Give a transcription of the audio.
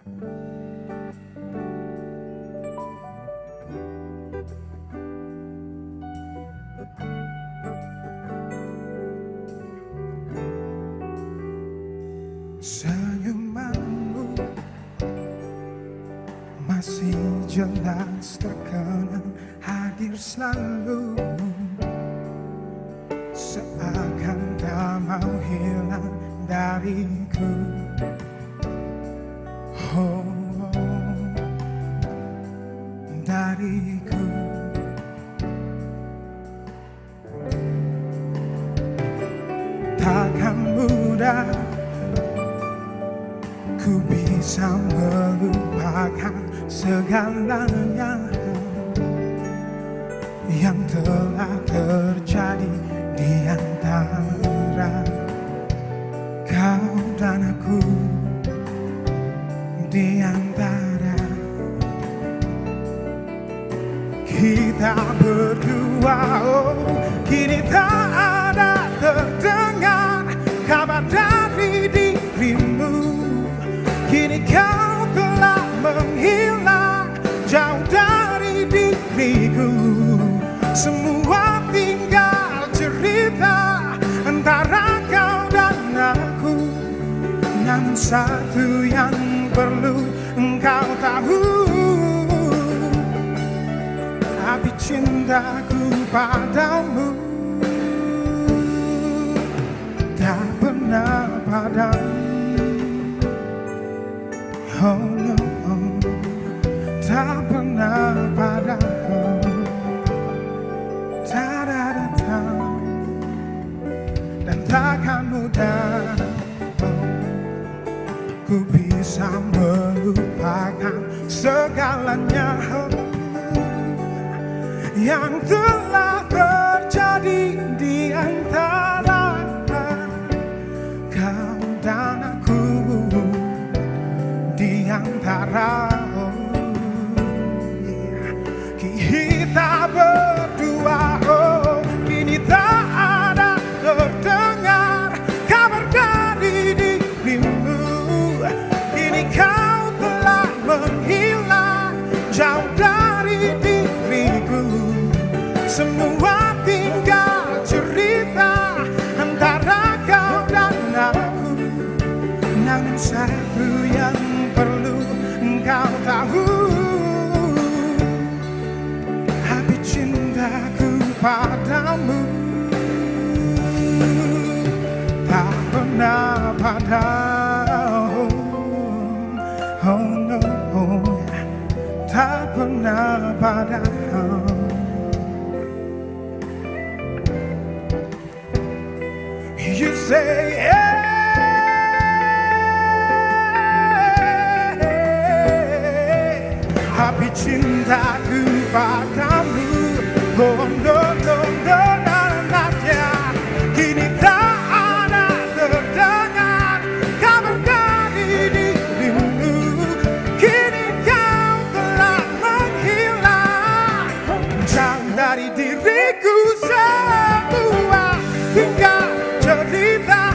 Senyumanmu masih jelas terkenang, hadir selalu, seakan tak mau hilang dariku. Oh, dariku. Takkan mudah ku bisa melupakan segalanya yang telah terjadi di antara kau dan aku, di antara kita berdua. Oh, kini tak ada terdengar kabar dari dirimu. Kini kau telah menghilang jauh dari diriku. Semua tinggal cerita antara kau dan aku. Namun satu yang perlu engkau tahu, api cintaku padamu tak pernah padam. Oh no, tak pernah padam. Ta-da-da-da. Dan takkan mudah ku bisa melupakan segalanya yang telah terjadi di antara kau dan aku, di antara kita berdua. Oh, kini tak ada terdengar kabar dari dirimu. Kini kau telah menghilang jauh dari diriku. Semua tinggal cerita antara kau dan aku. Namun satu yang perlu engkau tahu, api cintaku padamu tak pernah padam. Oh no, tak pernah padam. You say api cintaku padamu. Oh no, no, no, nananya. Kini tak ada terdengar kabar dari dirimu. Kini kau telah menghilang jauh dari diriku. Semua tinggal cerita